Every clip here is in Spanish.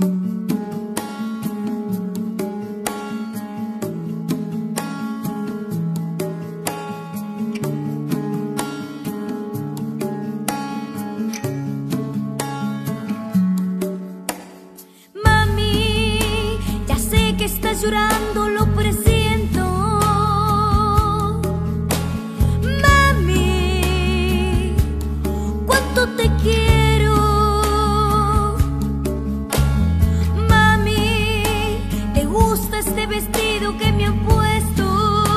Estás llorando, lo presiento. Mami, cuánto te quiero. Mami, ¿te gusta este vestido que me han puesto?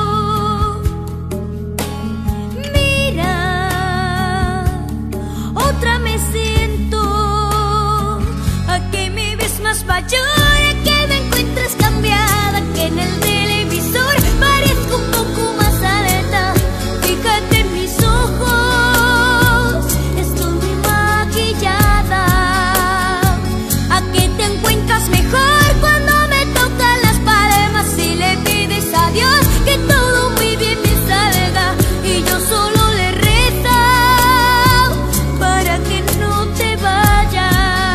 Mira, otra me siento. ¿A qué me ves más mayor? Cambiada que en el televisor parezco un poco más alta. Fíjate en mis ojos, estoy muy maquillada. ¿A qué te encuentras mejor cuando me tocan las palmas y le pides a Dios que todo muy bien me salga? Y yo solo le rezo para que no te vayas.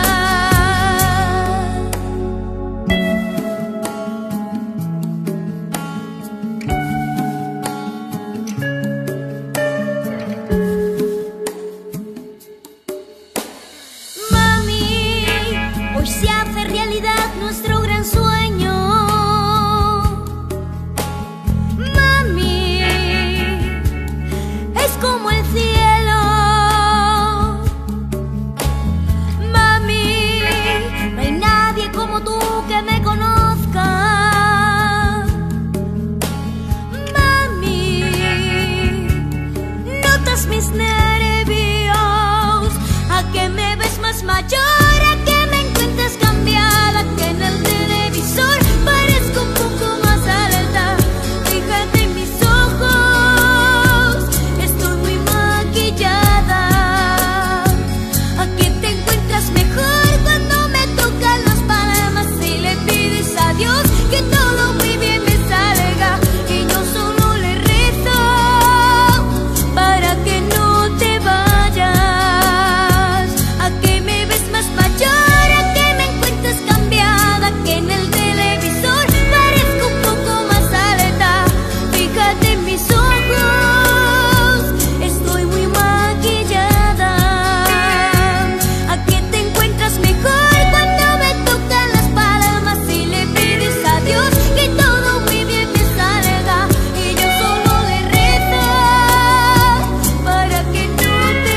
Hoy se hace realidad nuestro gran sueño. Mami, es como el cielo. Mami, no hay nadie como tú que me conozca. Mami, notas mis nervios. ¿A qué me ves más mayor? Cambiada que en el televisor parezco un poco más alta. Fíjate en mis ojos, estoy muy maquillada. ¿A qué te encuentras mejor cuando me tocan las palmas y le pides a Dios que todo muy bien me salga? Y yo solo le rezo para que no te vayas. ¿A qué me ves más mayor? Que en el televisor parezco un poco más alta. Fíjate en mis ojos, estoy muy maquillada. ¿A qué te encuentras mejor cuando me tocan las palmas y le pides a Dios que todo muy bien me salga? Y yo solo le rezo para que no te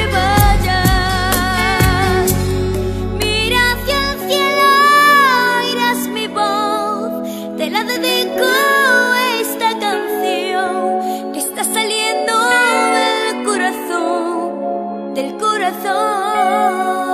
vayas. Mira hacia el cielo, mi voz, te la dedico esta canción que está saliendo del corazón, del corazón.